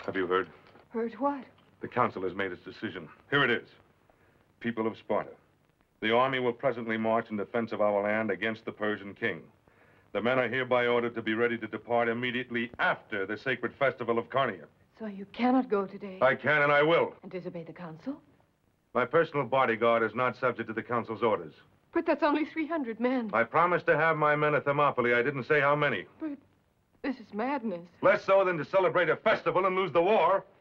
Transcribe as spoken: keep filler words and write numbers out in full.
Have you heard? Heard what? The council has made its decision. Here it is. People of Sparta, the army will presently march in defense of our land against the Persian king. The men are hereby ordered to be ready to depart immediately after the sacred festival of Carnia. So you cannot go today? I can and I will. And disobey the council? My personal bodyguard is not subject to the council's orders. But that's only three hundred men. I promised to have my men at Thermopylae. I didn't say how many. But this is madness. Less so than to celebrate a festival and lose the war.